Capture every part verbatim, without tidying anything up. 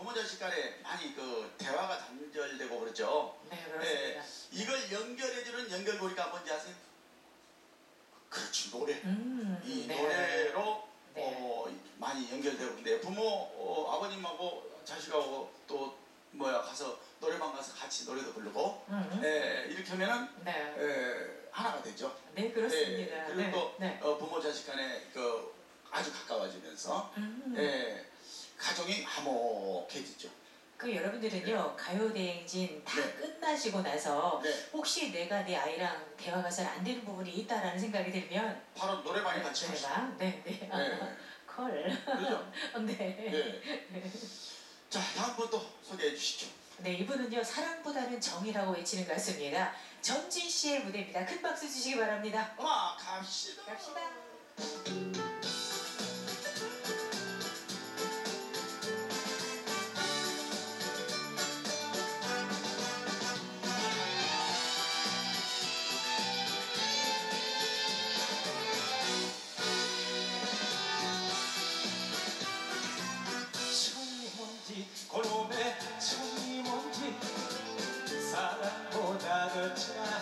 부모 자식 간에 많이 그 대화가 단절되고 그렇죠. 네, 그렇습니다. 예, 이걸 연결해주는 연결고리가 뭔지 아세요? 그렇지, 노래. 음, 이 네. 노래로 네. 어, 많이 연결되고 근데 부모 어, 아버님하고 자식하고 또 뭐야 가서 노래방 가서 같이 노래도 부르고 음. 예, 이렇게 하면은 네. 예, 하나가 되죠. 네, 그렇습니다. 예, 그리고 네. 또 네. 어, 부모 자식 간에 그 아주 가까워지면서 음. 예, 가정이 화목해지죠. 그 여러분들은요, 가요대행진 다 네. 끝나시고 나서 네. 혹시 내가 내 아이랑 대화가 잘 안 되는 부분이 있다라는 생각이 들면 바로 노래방에 같이 가시죠. 노래방? 네, 네. 네. 콜. 그렇죠? 네. 네. 자, 다음 분 또 소개해 주시죠. 네, 이분은요, 사랑보다는 정이라고 외치는 가수입니다. 전진 씨의 무대입니다. 큰 박수 주시기 바랍니다. 음악 갑시다. 갑시다. 정이 뭔지 고놈의 정이 뭔지 사랑보다 더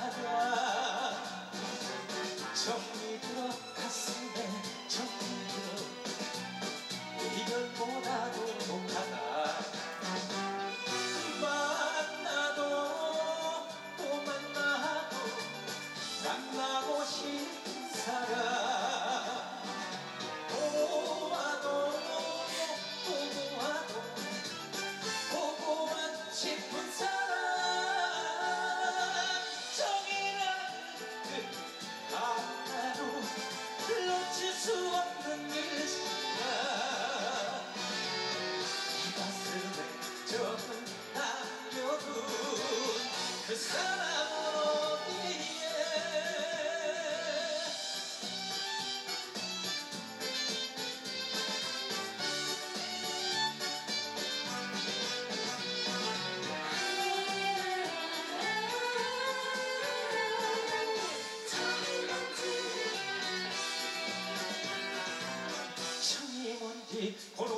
작아 정이 들어 가슴에 정이 들어 이별보다도 독하다 만나도 또 만나도 만나고 싶은 사람 보아도 보고 와도 보고만 싶은 사람 정이란 그 하나로 놓칠 수 없는 일시간 이 가슴에 적은 남겨둔 그 사람 어디에 정이 뭔지 고른